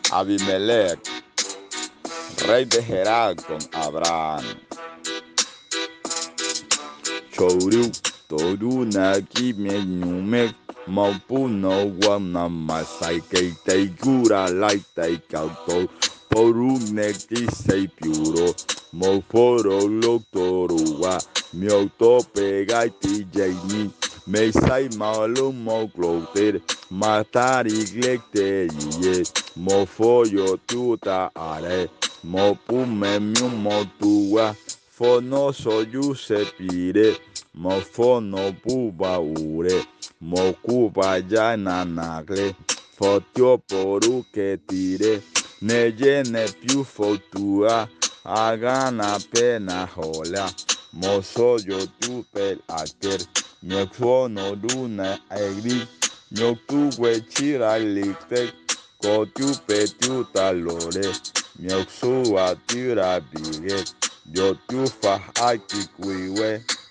Abimelech, rey de Gerar con Abraham. Choru, Toruna, Kime, Nume, Maupuno, Wana, Masai, Teigura, Laita, Kauto, Porune, Kisei, Puro, Moforo, Lotorua, Mioto, Pegai, Tijani, Mesai, Malum, Mokloter, Matari, Glekte, Ye, Mofoyo, Tuta, Are, Mopume, Motua, Fono, Soyu, Sepire, Mofono, Puba, Ure, Mokuba, Yana, Nagle, Fotio, Poru, que tire, Neyene, Piu, Fotua, Agana, Pena, Hola, Mosoyo, Tupel, Aker, Miofono, Duna, Egri, Miotuwe, Chira, Litek, Kotu, Petu, Talore, Miosua, Tira, Biget, Yotufa, Aki, Kuiwe,